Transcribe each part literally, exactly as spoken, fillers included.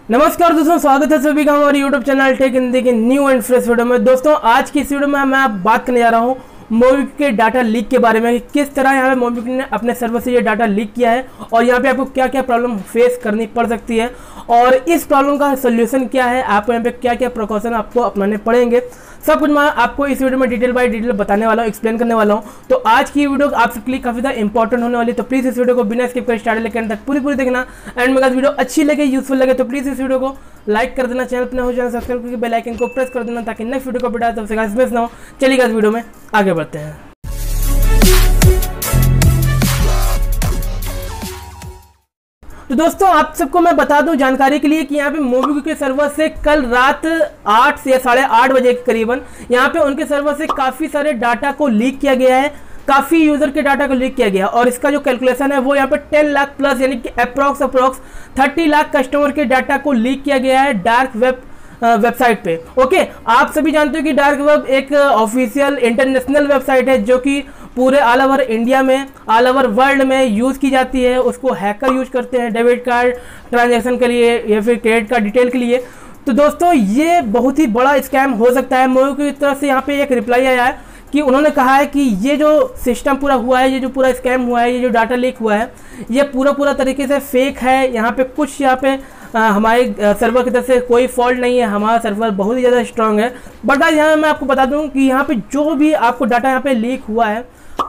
नमस्कार दोस्तों, स्वागत है सभी का हमारे यूट्यूब चैनल टेक हिंदी के न्यू एंड फ्रेश वीडियो में। दोस्तों आज की इस वीडियो में मैं बात करने जा रहा हूँ मोबिक्विक के डाटा लीक के बारे में। किस तरह यहाँ पे मोबिक्विक ने अपने सर्वर से ये डाटा लीक किया है और यहाँ पे आपको क्या क्या प्रॉब्लम फेस करनी पड़ सकती है और इस प्रॉब्लम का सोल्यूशन क्या है, आपको यहाँ पे क्या क्या प्रिकॉशन आपको अपनाने पड़ेंगे, सब कुछ मैं आपको इस वीडियो में डिटेल बाय डिटेल बताने वाला हूँ, एक्सप्लेन करने वाला हूँ। तो आज की वीडियो आप सबके लिए काफी ज़्यादा इंपॉर्टेंट होने वाली है, तो प्लीज़ इस वीडियो को बिना स्किप कर स्टार्ट लेकर तक पूरी पूरी देखना। एंड में अगर वीडियो अच्छी लगे, यूजफुल लगे तो प्लीज़ इस वीडियो को लाइक कर देना, चैनल पर हो चैनल सब्सक्राइब करके बेल आइकन को प्रेस कर देना ताकि नेक्स्ट वीडियो को बताया तो मिस ना हो। चलिए इस वीडियो में आगे बढ़ते हैं। तो दोस्तों आप सबको मैं बता दूं जानकारी के लिए कि यहाँ पे मोबिक्विक के सर्वर से कल रात आठ से साढ़े आठ बजे के करीबन यहाँ पे उनके सर्वर से काफ़ी सारे डाटा को लीक किया गया है, काफ़ी यूज़र के डाटा को लीक किया गया और इसका जो कैलकुलेशन है वो यहाँ पे टेन लाख प्लस यानी कि approx approx thirty lakh customer के डाटा को लीक किया गया है डार्क वेब वेबसाइट पे। ओके, आप सभी जानते हो कि डार्क वेब एक ऑफिशियल इंटरनेशनल वेबसाइट है जो कि पूरे ऑल ओवर इंडिया में, ऑल ओवर वर्ल्ड में यूज़ की जाती है। उसको हैकर यूज करते हैं डेबिट कार्ड ट्रांजैक्शन के लिए या फिर क्रेडिट कार्ड डिटेल के लिए। तो दोस्तों ये बहुत ही बड़ा स्कैम हो सकता है। मोबिक्विक की तरफ से यहाँ पे एक रिप्लाई आया है कि उन्होंने कहा है कि ये जो सिस्टम पूरा हुआ है, ये जो पूरा स्कैम हुआ है, ये जो डाटा लीक हुआ है, ये पूरा पूरा तरीके से फेक है। यहाँ पे कुछ यहाँ पे आ, हमारे सर्वर की तरफ से कोई फॉल्ट नहीं है, हमारा सर्वर बहुत ही ज़्यादा स्ट्रांग है। बट गाइस यहाँ मैं आपको बता दूं कि यहाँ पे जो भी आपको डाटा यहाँ पे लीक हुआ है,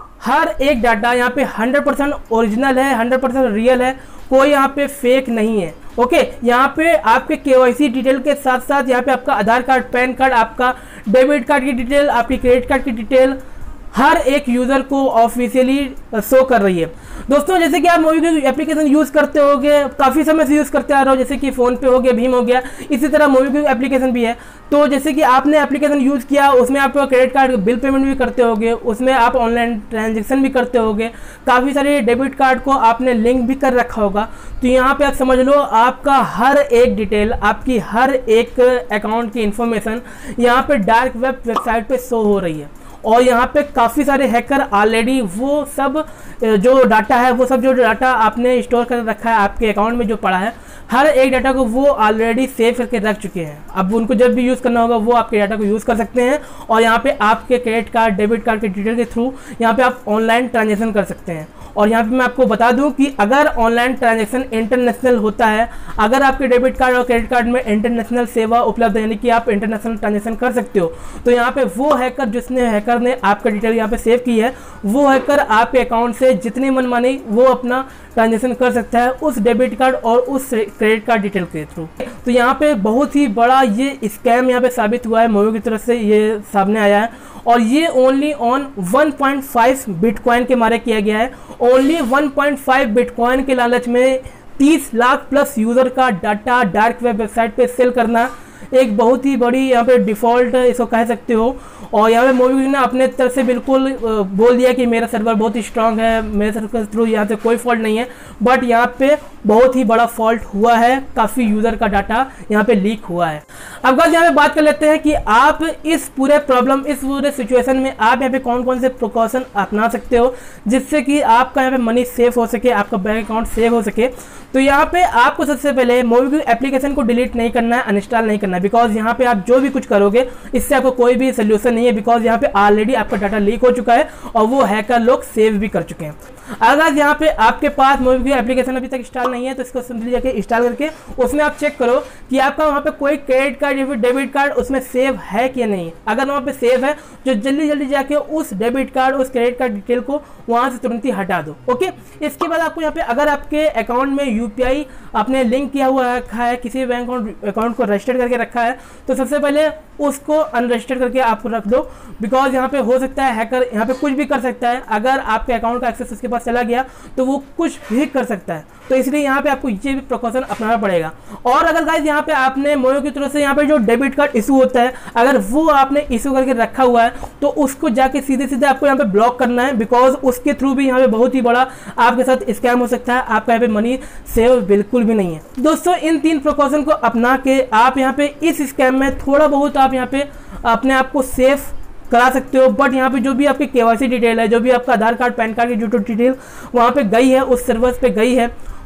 हर एक डाटा यहाँ पे हंड्रेड परसेंट ओरिजिनल है, हंड्रेड परसेंट रियल है, कोई यहाँ पे फेक नहीं है। ओके, यहाँ पे आपके केवाईसी डिटेल के साथ साथ यहाँ पे आपका आधार कार्ड, पैन कार्ड, आपका डेबिट कार्ड की डिटेल, आपकी क्रेडिट कार्ड की डिटेल हर एक यूज़र को ऑफिशियली शो कर रही है। दोस्तों जैसे कि आप मोबिक्विक एप्लीकेशन यूज़ करते होगे, काफ़ी समय से यूज़ करते आ रहे हो, जैसे कि फ़ोन पे हो गया, भीम हो गया, इसी तरह मोबिक्विक एप्लीकेशन भी है। तो जैसे कि आपने एप्लीकेशन यूज़ किया, उसमें आप क्रेडिट कार्ड बिल पेमेंट भी करते होगे, उसमें आप ऑनलाइन ट्रांजेक्शन भी करते होगे, काफ़ी सारे डेबिट कार्ड को आपने लिंक भी कर रखा होगा। तो यहाँ पे आप समझ लो आपका हर एक डिटेल, आपकी हर एक अकाउंट की इंफॉर्मेशन यहाँ पे डार्क वेब वेबसाइट पे शो हो रही है और यहाँ पे काफ़ी सारे हैकर ऑलरेडी वो सब जो डाटा है, वो सब जो डाटा आपने स्टोर कर रखा है आपके अकाउंट में जो पड़ा है, हर एक डाटा को वो ऑलरेडी सेव करके रख चुके हैं। अब उनको जब भी यूज़ करना होगा वो आपके डाटा को यूज़ कर सकते हैं और यहाँ पे आपके क्रेडिट कार्ड, डेबिट कार्ड के डिटेल के थ्रू यहाँ पे आप ऑनलाइन ट्रांजेक्शन कर सकते हैं। और यहाँ पे मैं आपको बता दूं कि अगर ऑनलाइन ट्रांजैक्शन इंटरनेशनल होता है, अगर आपके डेबिट कार्ड और क्रेडिट कार्ड में इंटरनेशनल सेवा उपलब्ध है, यानी कि आप इंटरनेशनल ट्रांजैक्शन कर सकते हो, तो यहाँ पे वो हैकर जिसने हैकर ने आपका डिटेल यहाँ पे सेव की है, वो हैकर आपके अकाउंट से जितनी मनमानी वो अपना ट्रांजैक्शन कर सकता है उस डेबिट कार्ड और उस क्रेडिट कार्ड डिटेल के थ्रू। तो यहाँ पे बहुत ही बड़ा ये स्कैम यहाँ पे साबित हुआ है, मोबिक्विक की तरफ से ये सामने आया है और ये only on one point five bitcoin के मारे किया गया है। Only one point five bitcoin के लालच में तीस लाख प्लस यूज़र का डाटा डार्क वेब वेबसाइट पे सेल करना एक बहुत ही बड़ी यहाँ पे डिफ़ॉल्ट इसको कह सकते हो। और यहाँ पे मोबिक्विक ने अपने तरफ से बिल्कुल बोल दिया कि मेरा सर्वर बहुत ही स्ट्रांग है, मेरे सर्वर के थ्रू यहाँ से कोई फॉल्ट नहीं है, बट यहाँ पे बहुत ही बड़ा फॉल्ट हुआ है, काफ़ी यूज़र का डाटा यहाँ पे लीक हुआ है। अब गाइस यहाँ पे बात कर लेते हैं कि आप इस पूरे प्रॉब्लम, इस पूरे सिचुएशन में आप यहाँ पे कौन कौन से प्रिकॉशन अपना सकते हो जिससे कि आपका यहाँ पे मनी सेव हो सके, आपका बैंक अकाउंट सेव हो सके। तो यहाँ पे आपको सबसे पहले मोबिक्विक एप्लीकेशन को डिलीट नहीं करना है, अनइंस्टॉल नहीं करना है, बिकॉज यहाँ पे आप जो भी कुछ करोगे इससे आपको कोई भी सोल्यूशन नहीं है, बिकॉज यहाँ पे ऑलरेडी आपका डाटा लीक हो चुका है और वो हैकर लोग सेव भी कर चुके हैं। अगर यहाँ पे आपके पास मोबिक्विक एप्लीकेशन अभी तक इंस्टॉल नहीं है तो इसको सिंपली जाके इंस्टॉल करके उसमें आप चेक करो कि आपका वहाँ पे कोई क्रेडिट कार्ड या फिर डेबिट कार्ड उसमें सेव है कि नहीं। अगर वहाँ पे सेव है तो जल्दी जल्दी जाके उस डेबिट कार्ड, उस क्रेडिट कार्ड डिटेल को वहाँ से तुरंत ही हटा दो। ओके, इसके बाद आपको यहाँ पे अगर आपके अकाउंट में यूपीआई आपने लिंक किया हुआ रखा है, किसी बैंक अकाउंट को रजिस्टर करके रखा है, तो सबसे पहले उसको अनरजिस्टर करके आप रख दो, बिकॉज यहाँ पे हो सकता है हैकर यहाँ पे कुछ भी कर सकता है। अगर आपके अकाउंट का एक्सेस उसके पास चला गया तो वो कुछ भी कर सकता है, तो इसलिए यहाँ पे आपको ये भी प्रिकॉशन अपनाना पड़ेगा। और अगर गाइस यहाँ पे आपने मोयो की तरफ से यहाँ पे जो डेबिट कार्ड इशू होता है, अगर वो आपने इशू करके रखा हुआ है तो उसको जाके सीधे सीधे आपको यहाँ पे ब्लॉक करना है, बिकॉज उसके थ्रू भी यहाँ पे बहुत ही बड़ा आपके साथ स्कैम हो सकता है, आपका यहाँ पे मनी सेव बिल्कुल भी नहीं है। दोस्तों इन तीन प्रिकॉशन को अपना के आप यहाँ पे इस स्कैम में थोड़ा बहुत आप यहाँ पे अपने आप को सेफ करा सकते हो। बट यहाँ पे जो भी आपकी केवाईसी डिटेल है, जो भी आपका आधार कार्ड, पैन कार्ड की जो डिटेल वहाँ पे गई है, उस सर्वर पे गई है,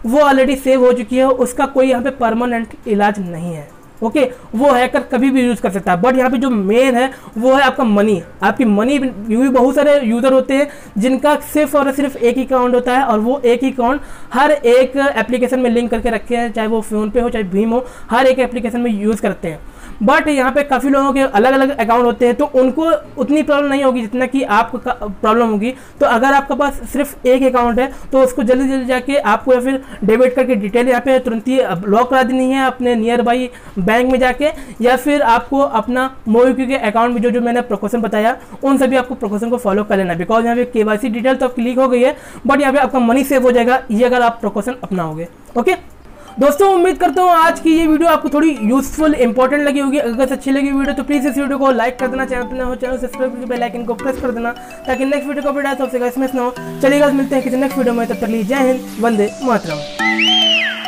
वो ऑलरेडी सेव हो चुकी है, उसका कोई यहाँ पे परमानेंट इलाज नहीं है। ओके okay, वो हैकर कभी भी यूज़ कर सकता है। बट यहाँ पे जो मेन है वो है आपका मनी। आपकी मनी, भी बहुत सारे यूज़र होते हैं जिनका सिर्फ और सिर्फ एक ही अकाउंट होता है, और वो एक ही अकाउंट हर एक एप्लीकेशन में लिंक करके रखे हैं, चाहे वो फ़ोन पे हो चाहे भीम हो, हर एक एप्लीकेशन में यूज़ करते हैं। बट यहाँ पे काफ़ी लोगों के अलग अलग अकाउंट होते हैं, तो उनको उतनी प्रॉब्लम नहीं होगी जितना कि आपको प्रॉब्लम होगी। तो अगर आपके पास सिर्फ एक अकाउंट है तो उसको जल्दी जल्दी जाके आपको या फिर डेबिट करके डिटेल यहाँ पे तुरंत ही ब्लॉक करा देनी है अपने नियर बाई बैंक में जाके, या फिर आपको अपना मोबिक्विक के अकाउंट में जो जो मैंने प्रिकॉशन बताया उन सभी आपको प्रिकॉशन को फॉलो कर लेना। बिकॉज यहाँ पे केवाईसी डिटेल तो आपकी लीक हो गई है, बट यहाँ पे आपका मनी सेव हो जाएगा ये अगर आप प्रिकॉशन अपनाओगे। ओके दोस्तों, उम्मीद करता हूँ आज की ये वीडियो आपको थोड़ी यूजफुल इंपॉर्टेंट लगी होगी। अगर अच्छी लगी वीडियो तो प्लीज़ इस वीडियो को लाइक कर देना, चैनल पर ना हो चैनल सब्सक्राइब करके बेल आइकन को प्रेस कर देना ताकि नेक्स्ट वीडियो का अपडेट सबसे मिस ना हो। चलिएगा, मिलते हैं किसी नेक्स्ट वीडियो में, तब तक लिए जय हिंद, वंदे मातरम।